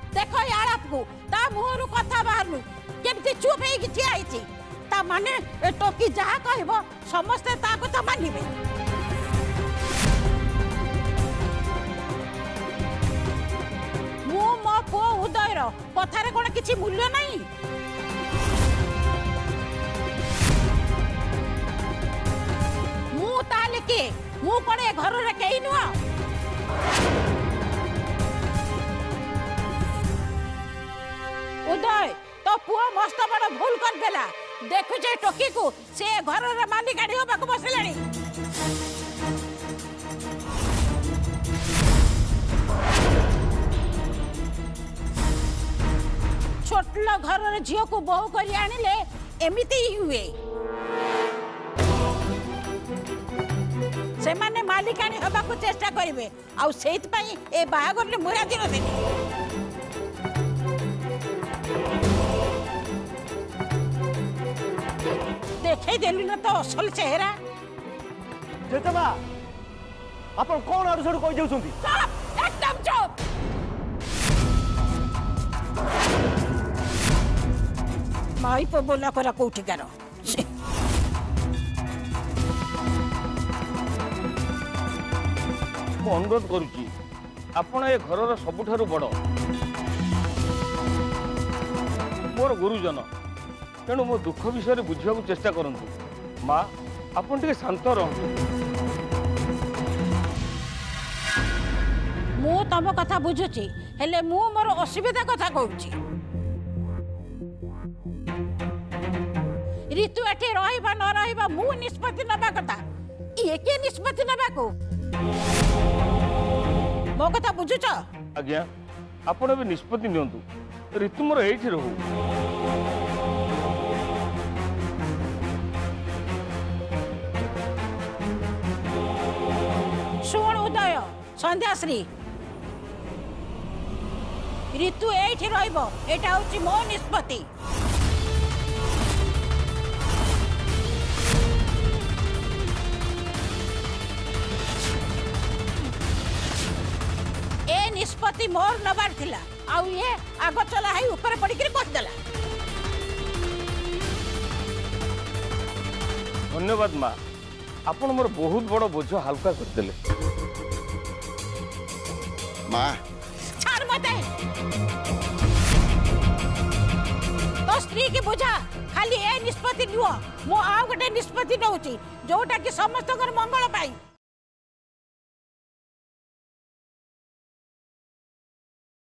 देखो यार को ता मुहरु कथा बाहरनु केमती चुप हे कि ठिया आइछि ता माने ए टोकी जहा कहबो समस्त ता कथा मानिबे मो मो पो उदयर कथारे कोन किछि मूल्य नाही मु ताले के मु कोन ए घर रे केई नुआ उदय तो पुआ मस्त बड़ भूल कर देला देखु जे टोकी को से घर रे मालिक गाड़ी होबा को बसलेनी छोटलो घर रे झियो को बहु करी आनिले एमिति ही हुए से माने मालिकाणी होबा को चेष्टा करिवे आ सेइत पई ए बाहागर रे मुरा दिन देनी देखे देलु ना तो असल चेहरा जेतबा आपण कोन आडू सडू कहि जाउछंती चुप एकदम चुप माई पे बोला करा कोठी करो मु अनुरोध करूची आपण ए घरर सबुठारु बड़ मोर गुरुजन तेणु मो दुख विषय बुझा चेष्टा करंतु माँ आपन टिके शांत रहंतु मु तम कथा बुझुची हेले मु मोर असुविधा कथा कहूची ऋतु एठी रहिबा न रहिबा मु निष्पत्ति नबा कथा ये के निष्पत्ति नबा को मो कथा बुझुच आज्ञा आपण भी निष्पत्ति नियंतु ऋतु मोर एठी रहू शुण उदय संध्याश्री ऋतु एठी रहिबो एटा होची मो निष्पत्ति ए निष्पत्ति मोर नबार थिला आउ ये आगो चला है ऊपर पड़ी के कह देला धन्यवाद माँ आपण मोर बहुत बड़ बोझ हल्का कर देले माँ छाड़ मते तो स्त्री की बुझा खाली ए निष्पत्ति नुह मो आ गोटे निष्पत्ति नउची जोटा कि समस्त मंगल पाई